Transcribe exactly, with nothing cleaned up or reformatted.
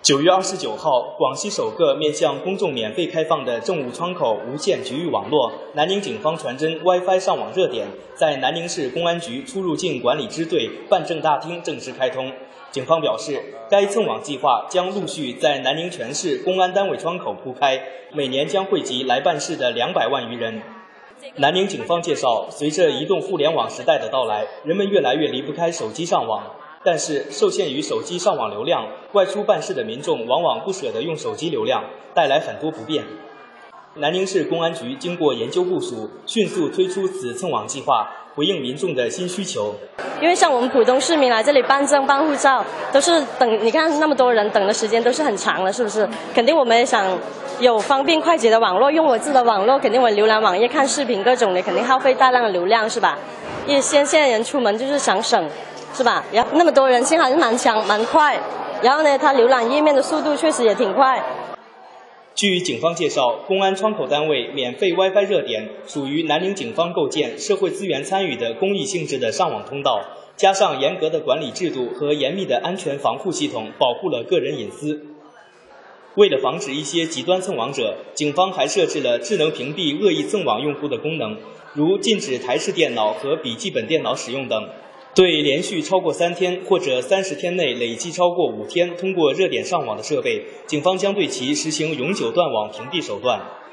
九月二十九号，广西首个面向公众免费开放的政务窗口无线局域网络——南宁警方传真 WiFi 上网热点，在南宁市公安局出入境管理支队办证大厅正式开通。警方表示，该蹭网计划将陆续在南宁全市公安单位窗口铺开，每年将惠及来办事的两百万余人。南宁警方介绍，随着移动互联网时代的到来，人们越来越离不开手机上网。但是，受限于手机上网流量，外出办事的民众往往不舍得用手机流量，带来很多不便。南宁市公安局经过研究部署，迅速推出此蹭网计划，回应民众的新需求。 因为像我们普通市民来这里办证、办护照，都是等，你看那么多人等的时间都是很长的，是不是？肯定我们也想有方便快捷的网络，用我自己的网络，肯定我浏览网页、看视频各种的，肯定耗费大量的流量，是吧？因为现现在人出门就是想省。是吧？然后那么多人，幸好是蛮强蛮快，然后呢，它浏览页面的速度确实也挺快。 据警方介绍，公安窗口单位免费 WiFi 热点属于南宁警方构建社会资源参与的公益性质的上网通道，加上严格的管理制度和严密的安全防护系统，保护了个人隐私。为了防止一些极端蹭网者，警方还设置了智能屏蔽恶意蹭网用户的功能，如禁止台式电脑和笔记本电脑使用等。对连续超过三天或者三十天内累计超过五天通过热点上网的设备，警方将对其实行永久断网屏蔽手段。